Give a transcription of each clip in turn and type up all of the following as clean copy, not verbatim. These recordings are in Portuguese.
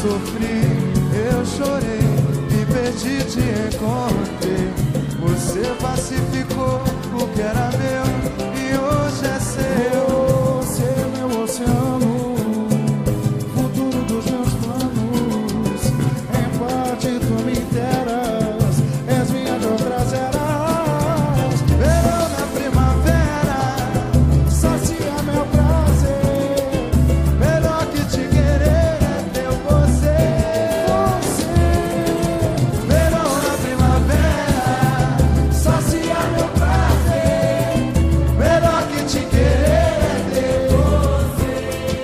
sofri, eu chorei, me perdi, te encontrei. Você pacificou o que era meu e hoje é seu. Você é meu oceano, futuro dos meus planos. Em parte tu me interas, és minha de outras eras. Verão na primavera, sacia meu prazer. melhor que te querer é ter você. Verão na primavera, Sacia meu prazer. melhor que te querer é ter você.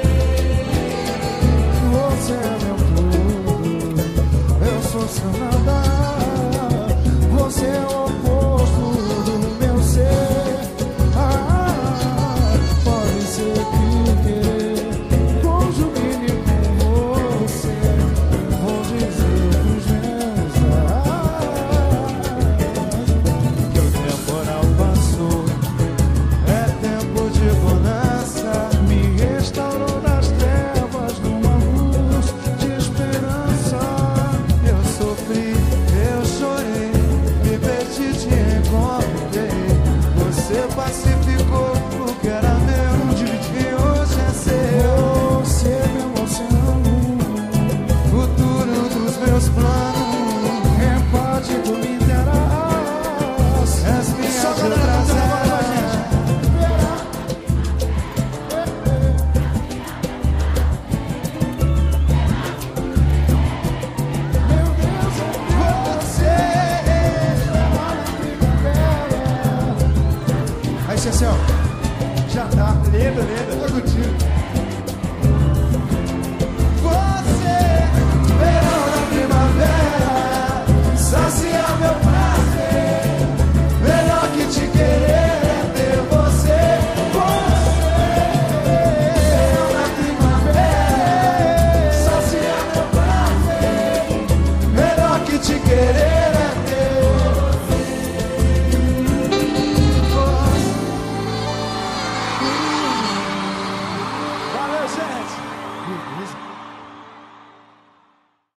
Você é meu tudo, eu sou seu nada. Você é o oposto do meu ser. Pode ser que querer conjugue-me com você. Vou dizer pros meus Que o temporal passou, é tempo de bonança. me restaurou das trevas numa luz de esperança. Eu sofri, eu chorei, me perdi, te encontrei. Você pacificou o que era meu e hoje é seu. Você é meu oceano, Futuro dos meus planos, empate tu me terás. és minha Só de galera outras cantando agora com a eras. Meu Deus, Você aí, Cecil, já tá. lindo, lindo. Tá contigo.